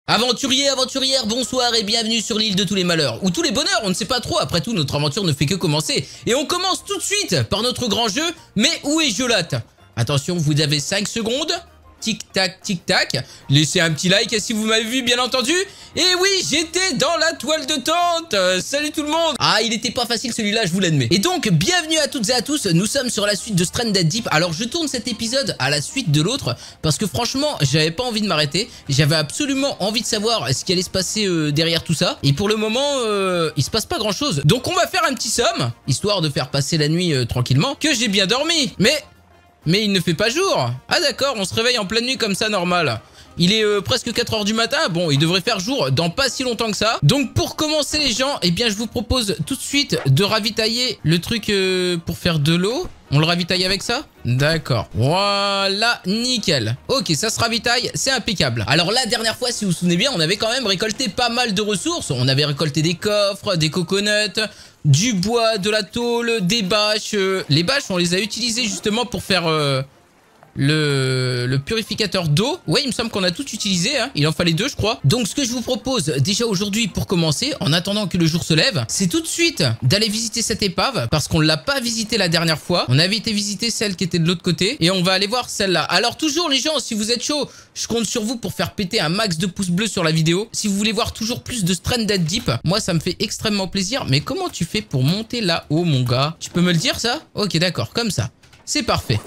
Aventuriers, aventurières, bonsoir et bienvenue sur l'île de tous les malheurs. Ou tous les bonheurs, on ne sait pas trop, après tout notre aventure ne fait que commencer. Et on commence tout de suite par notre grand jeu, mais où est Jolate? Attention, vous avez 5 secondes. Tic-tac, tic-tac. Laissez un petit like si vous m'avez vu, bien entendu. Et oui, j'étais dans la toile de tente. Salut tout le monde. Ah, il était pas facile celui-là, je vous l'admets. Et donc, bienvenue à toutes et à tous. Nous sommes sur la suite de Stranded Deep. Alors, je tourne cet épisode à la suite de l'autre parce que franchement, j'avais pas envie de m'arrêter. J'avais absolument envie de savoir ce qui allait se passer derrière tout ça. Et pour le moment, il se passe pas grand-chose. Donc, on va faire un petit somme, histoire de faire passer la nuit tranquillement, que j'ai bien dormi. Mais il ne fait pas jour. Ah d'accord, on se réveille en pleine nuit comme ça, normal. Il est presque 4 h du matin. Bon, il devrait faire jour dans pas si longtemps que ça. Donc pour commencer les gens, eh bien je vous propose tout de suite de ravitailler le truc pour faire de l'eau. On le ravitaille avec ça? D'accord. Voilà, nickel. Ok, ça se ravitaille, c'est impeccable. Alors la dernière fois, si vous vous souvenez bien, on avait quand même récolté pas mal de ressources. On avait récolté des coffres, des coconuts, du bois, de la tôle, des bâches. Les bâches, on les a utilisées justement pour faire le purificateur d'eau. Ouais, il me semble qu'on a tout utilisé, hein. Il en fallait 2, je crois. Donc ce que je vous propose déjà aujourd'hui pour commencer, en attendant que le jour se lève, c'est tout de suite d'aller visiter cette épave parce qu'on l'a pas visitée la dernière fois. On avait été visiter celle qui était de l'autre côté et on va aller voir celle-là. Alors toujours les gens, si vous êtes chaud, je compte sur vous pour faire péter un max de pouces bleus sur la vidéo. Si vous voulez voir toujours plus de Stranded Deep, moi ça me fait extrêmement plaisir. Mais comment tu fais pour monter là-haut, mon gars? Tu peux me le dire ça? Ok, d'accord, comme ça. C'est parfait.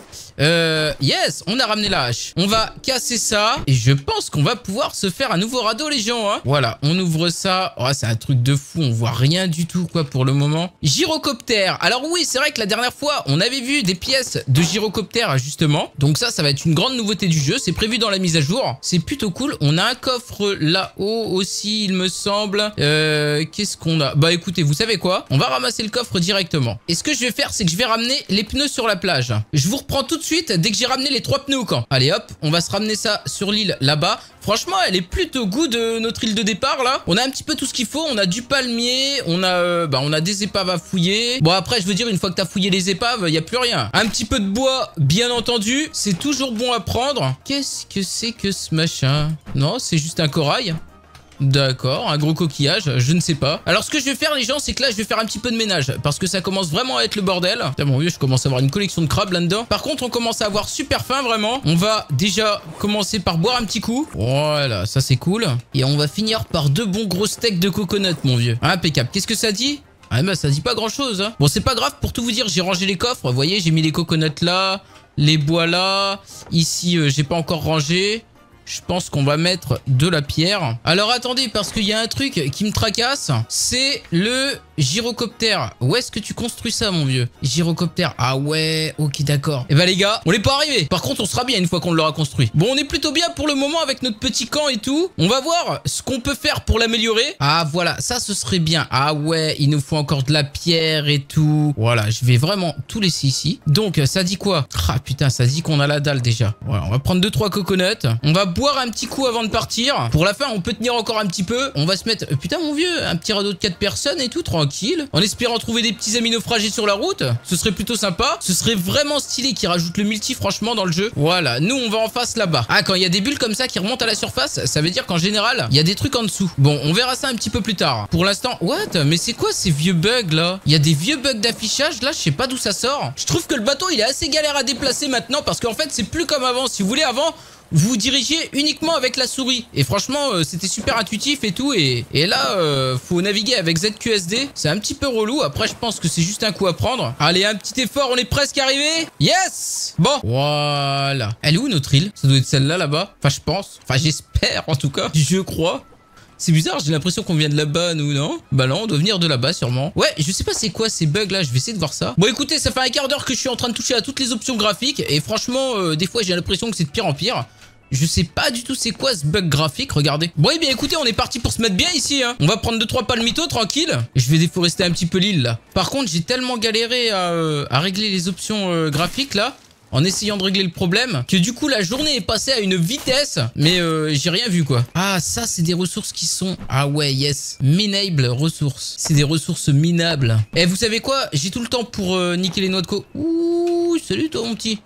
Yes, on a ramené la hache. On va casser ça. Et je pense qu'on va pouvoir se faire un nouveau radeau, les gens. Hein. Voilà, on ouvre ça. Oh, c'est un truc de fou. On voit rien du tout, quoi, pour le moment. Gyrocoptère. Alors oui, c'est vrai que la dernière fois, on avait vu des pièces de gyrocoptère, justement. Donc ça va être une grande nouveauté du jeu. C'est prévu dans la mise à jour. C'est plutôt cool. On a un coffre là-haut aussi, il me semble. Qu'est-ce qu'on a? Bah écoutez, vous savez quoi? On va ramasser le coffre directement. Et ce que je vais faire, c'est que je vais ramener les pneus sur la plage. Je vous reprends tout de suite dès que j'ai ramené les 3 pneus au camp. Allez hop, on va se ramener ça sur l'île là-bas. Franchement, elle est plutôt good notre île de départ là. On a un petit peu tout ce qu'il faut. On a du palmier, on a des épaves à fouiller. Bon après, je veux dire, une fois que t'as fouillé les épaves, il y a plus rien. Un petit peu de bois, bien entendu. C'est toujours bon à prendre. Qu'est-ce que c'est que ce machin? Non, c'est juste un corail. D'accord, un gros coquillage, je ne sais pas. Alors ce que je vais faire les gens, c'est que là je vais faire un petit peu de ménage parce que ça commence vraiment à être le bordel. Putain mon vieux, je commence à avoir une collection de crabes là-dedans. Par contre on commence à avoir super faim vraiment. On va déjà commencer par boire un petit coup. Voilà, ça c'est cool. Et on va finir par 2 bons gros steaks de coconut mon vieux. Impeccable, qu'est-ce que ça dit? Ah bah ça dit pas grand chose hein. Bon c'est pas grave, pour tout vous dire j'ai rangé les coffres. Vous voyez, j'ai mis les coconuts là, les bois là. Ici j'ai pas encore rangé. Je pense qu'on va mettre de la pierre. Alors attendez, parce qu'il y a un truc qui me tracasse. C'est le gyrocoptère. Où est-ce que tu construis ça, mon vieux? Gyrocoptère. Ah ouais, ok, d'accord. Et bah les gars, on n'est pas arrivé. Par contre, on sera bien une fois qu'on l'aura construit. Bon, on est plutôt bien pour le moment avec notre petit camp et tout. On va voir ce qu'on peut faire pour l'améliorer. Ah voilà, ça ce serait bien. Ah ouais, il nous faut encore de la pierre et tout. Voilà, je vais vraiment tout laisser ici. Donc, ça dit quoi? Ah putain, ça dit qu'on a la dalle déjà. Voilà, on va prendre 2-3 coconuts. On va boire un petit coup avant de partir. Pour la fin, on peut tenir encore un petit peu. On va se mettre... putain, mon vieux, un petit radeau de 4 personnes et tout, tranquille. En espérant trouver des petits amis naufragés sur la route. Ce serait plutôt sympa. Ce serait vraiment stylé qui rajoute le multi, franchement, dans le jeu. Voilà, nous, on va en face là-bas. Ah, quand il y a des bulles comme ça qui remontent à la surface, ça veut dire qu'en général, il y a des trucs en dessous. Bon, on verra ça un petit peu plus tard. Pour l'instant... What? Mais c'est quoi ces vieux bugs, là? Il y a des vieux bugs d'affichage, là, je sais pas d'où ça sort. Je trouve que le bateau, il est assez galère à déplacer maintenant parce qu'en fait, c'est plus comme avant. Si vous voulez, avant... vous dirigiez uniquement avec la souris. Et franchement, c'était super intuitif et tout. Et là, faut naviguer avec ZQSD. C'est un petit peu relou. Après, je pense que c'est juste un coup à prendre. Allez, un petit effort. On est presque arrivé. Yes! Bon. Voilà. Elle est où notre île? Ça doit être celle-là, là-bas. Enfin, je pense. Enfin, j'espère, en tout cas. Je crois. C'est bizarre, j'ai l'impression qu'on vient de là-bas, nous, non? Bah non, on doit venir de là-bas, sûrement. Ouais, je sais pas c'est quoi ces bugs-là, je vais essayer de voir ça. Bon, écoutez, ça fait un quart d'heure que je suis en train de toucher à toutes les options graphiques. Et franchement, des fois, j'ai l'impression que c'est de pire en pire. Je sais pas du tout c'est quoi ce bug graphique, regardez. Bon, eh bien écoutez, on est parti pour se mettre bien ici, hein. On va prendre 2-3 palmitos, tranquille. Je vais déforester un petit peu l'île, là. Par contre, j'ai tellement galéré à régler les options graphiques, là. En essayant de régler le problème, que du coup la journée est passée à une vitesse, mais j'ai rien vu quoi. Ah ça c'est des ressources qui sont... Ah ouais yes, minable ressources. C'est des ressources minables. Et vous savez quoi? J'ai tout le temps pour niquer les noix de coco. Ouh salut toi mon petit.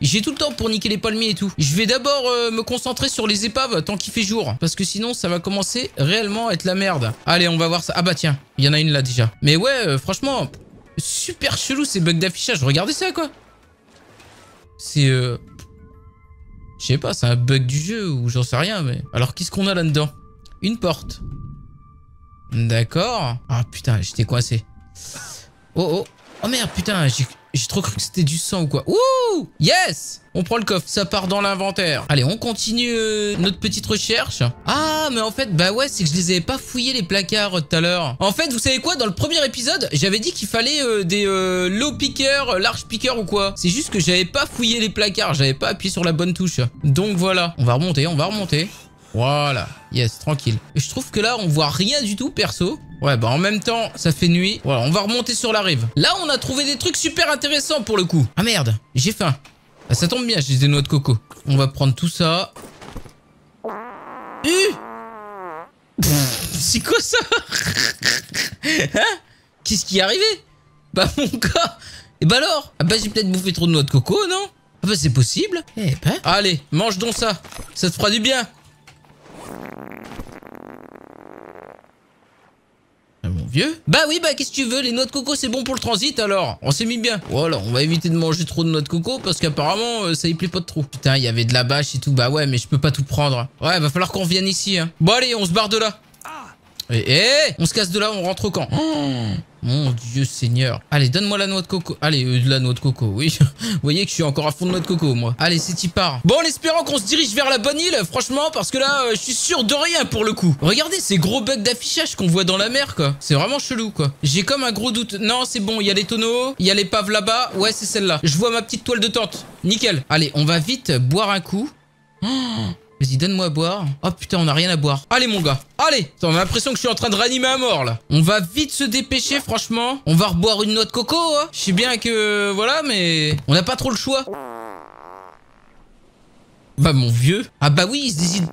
J'ai tout le temps pour niquer les palmiers et tout. Je vais d'abord me concentrer sur les épaves tant qu'il fait jour. Parce que sinon, ça va commencer réellement à être la merde. Allez, on va voir ça. Ah bah tiens, il y en a une là déjà. Mais ouais, franchement, super chelou ces bugs d'affichage. Regardez ça, quoi. C'est... Je sais pas, c'est un bug du jeu ou j'en sais rien, mais... Alors, qu'est-ce qu'on a là-dedans? Une porte. D'accord. Ah putain, j'étais coincé. Oh oh. Oh merde, putain, j'ai trop cru que c'était du sang ou quoi. Ouh! Yes! On prend le coffre, ça part dans l'inventaire. Allez, on continue notre petite recherche. Ah, mais en fait, bah ouais, c'est que je les avais pas fouillés les placards tout à l'heure. En fait, vous savez quoi? Dans le premier épisode, j'avais dit qu'il fallait des low pickers, large pickers ou quoi. C'est juste que j'avais pas fouillé les placards, j'avais pas appuyé sur la bonne touche. Donc voilà, on va remonter, on va remonter. Voilà, yes, tranquille. Et je trouve que là, on voit rien du tout, perso. Ouais, bah en même temps, ça fait nuit. Voilà, on va remonter sur la rive. Là, on a trouvé des trucs super intéressants pour le coup. Ah merde, j'ai faim. Ah, ça tombe bien, j'ai des noix de coco. On va prendre tout ça. C'est quoi ça? Hein? Qu'est-ce qui est arrivé? Bah mon gars. Et bah alors? Ah bah j'ai peut-être bouffé trop de noix de coco, non? Ah bah c'est possible. Eh ben. Allez, mange donc ça. Ça te fera du bien. Mon vieux. Bah oui, bah qu'est-ce que tu veux, les noix de coco c'est bon pour le transit alors. On s'est mis bien. Voilà, on va éviter de manger trop de noix de coco parce qu'apparemment ça y plaît pas trop. Putain, il y avait de la bâche et tout. Bah ouais, mais je peux pas tout prendre. Ouais, va falloir qu'on revienne ici. Hein. Bon allez, on se barre de là. On se casse de là, on rentre au camp. Oh, mon Dieu Seigneur. Allez, donne-moi la noix de coco. Allez, de la noix de coco, oui. Vous voyez que je suis encore à fond de noix de coco, moi. Allez, c'est y part. Bon, en espérant qu'on se dirige vers la bonne île, franchement, parce que là, je suis sûr de rien pour le coup. Regardez ces gros bugs d'affichage qu'on voit dans la mer, quoi. C'est vraiment chelou, quoi. J'ai comme un gros doute. Non, c'est bon, il y a les tonneaux, il y a l'épave là-bas. Ouais, c'est celle-là. Je vois ma petite toile de tente. Nickel. Allez, on va vite boire un coup. Oh, vas-y, donne-moi à boire. Oh putain, on a rien à boire. Allez, mon gars. Allez. On a l'impression que je suis en train de réanimer à mort, là. On va vite se dépêcher, franchement. On va reboire une noix de coco, hein. Je sais bien que... Voilà, mais... On n'a pas trop le choix. Bah, mon vieux. Ah bah oui, il se décide...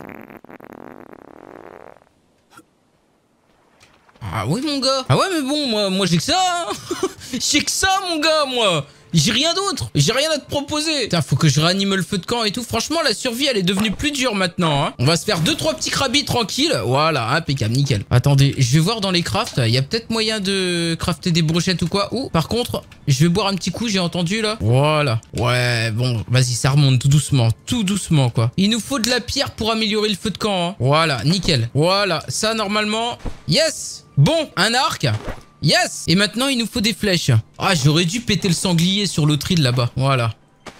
Ah oui, mon gars. Ah ouais, mais bon, moi j'ai que ça, hein. J'ai que ça, mon gars, moi. J'ai rien d'autre. J'ai rien à te proposer. Putain, faut que je réanime le feu de camp et tout. Franchement, la survie, elle est devenue plus dure maintenant. Hein. On va se faire 2-3 petits crabis tranquilles. Voilà, impeccable, nickel. Attendez, je vais voir dans les crafts. Il y a peut-être moyen de crafter des brochettes ou quoi. Oh, par contre, je vais boire un petit coup, j'ai entendu là. Voilà. Ouais, bon, vas-y, ça remonte tout doucement, quoi. Il nous faut de la pierre pour améliorer le feu de camp. Hein. Voilà, nickel. Voilà, ça normalement. Yes. Bon, un arc. Yes! Et maintenant, il nous faut des flèches. Ah, j'aurais dû péter le sanglier sur l'autre île là-bas. Voilà.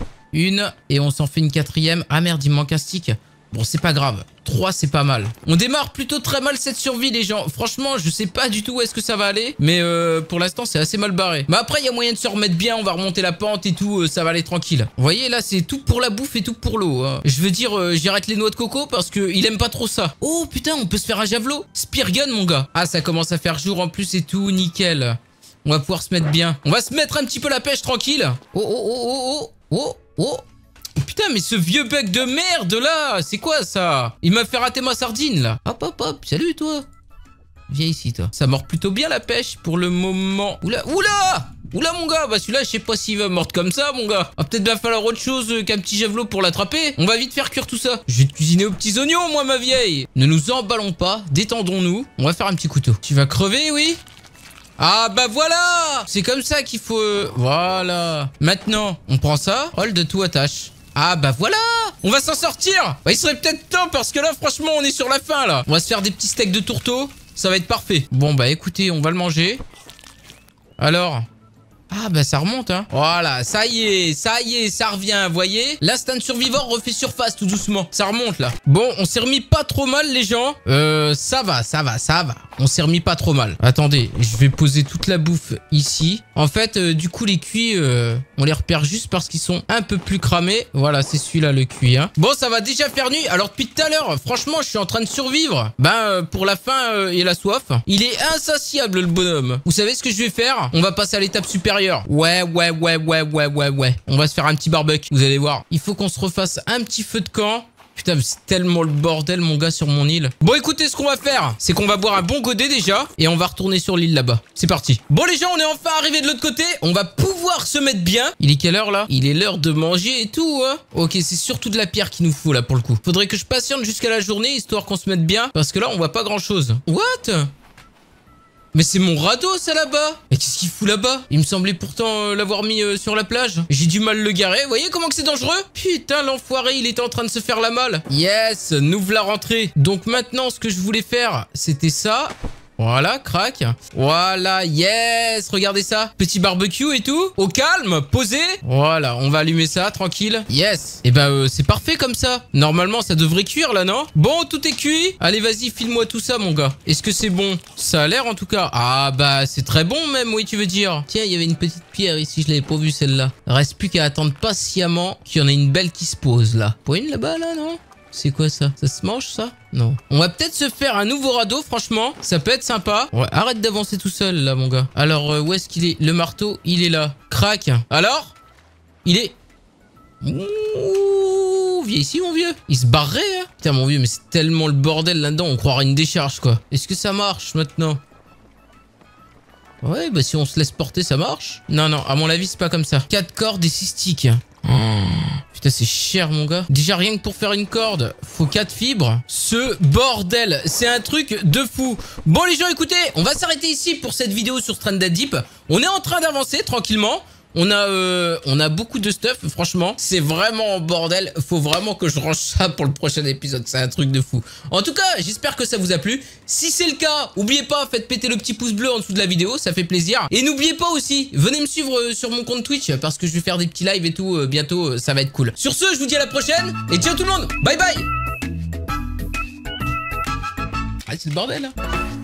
Une. Et on s'en fait une quatrième. Ah merde, il me manque un stick. Bon, c'est pas grave. 3, c'est pas mal. On démarre plutôt très mal cette survie, les gens. Franchement, je sais pas du tout où est-ce que ça va aller. Mais pour l'instant, c'est assez mal barré. Mais après, il y a moyen de se remettre bien. On va remonter la pente et tout. Ça va aller tranquille. Vous voyez, là, c'est tout pour la bouffe et tout pour l'eau. Hein. Je veux dire, j'arrête les noix de coco parce qu'il aime pas trop ça. Oh, putain, on peut se faire un javelot. Spear gun, mon gars. Ah, ça commence à faire jour en plus et tout. Nickel. On va pouvoir se mettre bien. On va se mettre un petit peu la pêche tranquille. Oh, oh, oh, oh, oh, oh, oh. Putain, mais ce vieux bug de merde là, c'est quoi ça? Il m'a fait rater ma sardine là. Hop, hop, hop, salut toi. Viens ici toi. Ça mord plutôt bien la pêche pour le moment. Oula, oula! Oula mon gars, bah celui-là je sais pas s'il va mordre comme ça mon gars. Va peut-être va falloir autre chose qu'un petit javelot pour l'attraper. On va vite faire cuire tout ça. Je vais te cuisiner aux petits oignons moi ma vieille. Ne nous emballons pas, détendons-nous. On va faire un petit couteau. Tu vas crever, oui? Ah bah voilà! C'est comme ça qu'il faut... Voilà. Maintenant, on prend ça. Hold tout attache. Ah bah voilà! On va s'en sortir! Bah il serait peut-être temps parce que là franchement on est sur la fin là. On va se faire des petits steaks de tourteau. Ça va être parfait. Bon bah écoutez, on va le manger. Alors... Ah bah ça remonte hein. Voilà, ça y est, ça revient, vous voyez. L'instinct survivor refait surface tout doucement. Ça remonte là. Bon, on s'est remis pas trop mal les gens. Ça va. On s'est remis pas trop mal. Attendez, je vais poser toute la bouffe ici. En fait, du coup les cuits, on les repère juste parce qu'ils sont un peu plus cramés. Voilà, c'est celui-là le cuit hein. Bon, ça va déjà faire nuit. Alors depuis tout à l'heure, franchement, je suis en train de survivre. Ben, pour la faim et la soif. Il est insatiable le bonhomme. Vous savez ce que je vais faire? On va passer à l'étape supérieure. Ouais. On va se faire un petit barbecue. Vous allez voir. Il faut qu'on se refasse un petit feu de camp. Putain, c'est tellement le bordel, mon gars, sur mon île. Bon, écoutez, ce qu'on va faire, c'est qu'on va boire un bon godet déjà et on va retourner sur l'île là-bas. C'est parti. Bon, les gens, on est enfin arrivé de l'autre côté. On va pouvoir se mettre bien. Il est quelle heure, là? Il est l'heure de manger et tout, hein. Ok, c'est surtout de la pierre qu'il nous faut, là, pour le coup. Faudrait que je patiente jusqu'à la journée, histoire qu'on se mette bien. Parce que là, on voit pas grand-chose. What? Mais c'est mon radeau, ça, là-bas. Mais qu'est-ce qu'il fout là-bas? Il me semblait pourtant l'avoir mis sur la plage. J'ai du mal le garer. Vous voyez comment que c'est dangereux? Putain, l'enfoiré, il était en train de se faire la malle. Yes, nous voilà rentrés. Donc maintenant, ce que je voulais faire, c'était ça. Voilà, crac. Voilà, yes, regardez ça. Petit barbecue et tout. Au calme, posé. Voilà, on va allumer ça, tranquille. Yes. Et ben, c'est parfait comme ça. Normalement, ça devrait cuire là, non? Bon, tout est cuit. Allez, vas-y, file-moi tout ça, mon gars. Est-ce que c'est bon? Ça a l'air en tout cas. Ah, bah, c'est très bon même, oui, tu veux dire. Tiens, il y avait une petite pierre ici, je l'avais pas vue celle-là. Reste plus qu'à attendre patiemment qu'il y en ait une belle qui se pose là. Pas une là-bas, là, non? C'est quoi ça? Ça se mange ça? Non. On va peut-être se faire un nouveau radeau, franchement. Ça peut être sympa. Ouais, arrête d'avancer tout seul là, mon gars. Alors, où est-ce qu'il est? Le marteau, il est là. Crac. Alors? Il est... Ouh, viens ici, mon vieux. Il se barrait, hein. Putain, mon vieux, mais c'est tellement le bordel là-dedans. On croirait une décharge, quoi. Est-ce que ça marche maintenant? Ouais, bah si on se laisse porter, ça marche. Non, non, à mon avis, c'est pas comme ça. 4 cordes et 6 sticks. Putain, c'est cher, mon gars. Déjà, rien que pour faire une corde, faut 4 fibres. Ce bordel, c'est un truc de fou. Bon, les gens, écoutez, on va s'arrêter ici pour cette vidéo sur Stranded Deep. On est en train d'avancer tranquillement. On a beaucoup de stuff, franchement. C'est vraiment en bordel. Faut vraiment que je range ça pour le prochain épisode. C'est un truc de fou. En tout cas, j'espère que ça vous a plu. Si c'est le cas, n'oubliez pas, faites péter le petit pouce bleu en dessous de la vidéo. Ça fait plaisir. Et n'oubliez pas aussi, venez me suivre sur mon compte Twitch parce que je vais faire des petits lives et tout. Bientôt, ça va être cool. Sur ce, je vous dis à la prochaine. Et ciao tout le monde. Bye bye. Ah, c'est le bordel, là.